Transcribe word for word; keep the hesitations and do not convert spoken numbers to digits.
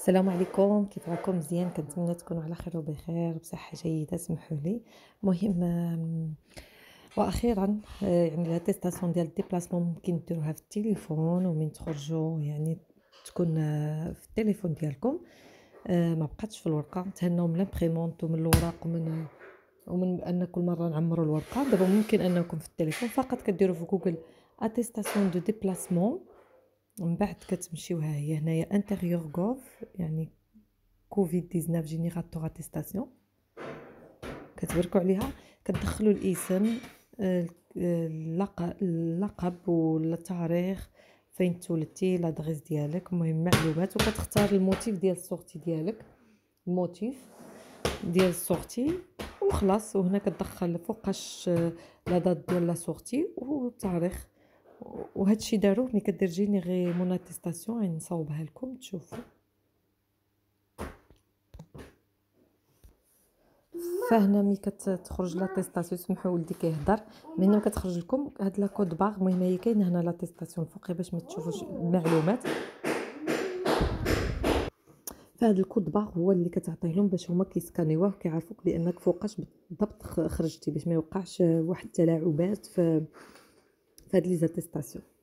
السلام عليكم، كيف راكم؟ مزيان؟ كنتمنى تكونوا على خير وبخير بصحة جيدة. سمحوا لي. المهم آم، واخيرا آه، يعني لاتيستاسيون ديال الديبلاسمون ممكن ديروها في التليفون، ومن تخرجوا يعني تكون آه، في التليفون ديالكم. آه، ما بقاتش في الورقه، تهناو من لامبريمونط ومن الوراق ومن ومن ان كل مره نعمروا الورقه. دابا ممكن انكم في التليفون فقط كديروا في جوجل اتيستاسيون دو ديبلاسمون، من بعد كتمشيو ها هي هنايا انتيريور غوف، يعني كوفيد تسعطاش جينيراتور اتيستاسيون، كتبركوا عليها. كتدخلوا الاسم، آه، اللق- اللقب والتاريخ، فين تولدتي، لادريس ديالك، المهم معلومات، وكتختار الموتيف ديال السورتي ديالك، الموتيف ديال السورتي وخلاص. وهنا كتدخل فوقاش آه، لا دات ديال لا سورتي والتاريخ. وهادشي داروه ملي كدير جينيري مون اتيستاسيون، غادي نصاوبها لكم تشوفوا. فهنا ملي كتخرج لاتيستاسيون، سمحوا ولدي كيهضر، ملي كتخرج لكم هاد لا كود باغ. المهم هي كاينه هنا لاتيستاسيون الفوقي باش ما تشوفوش المعلومات. فهاد الكود باغ هو اللي كتعطيه لهم باش هما كيسكانيوه وكيعرفوك بانك فوقاش بالضبط خرجتي، باش ما يوقعش واحد التلاعبات في في هاد لي زاتيستاسيون.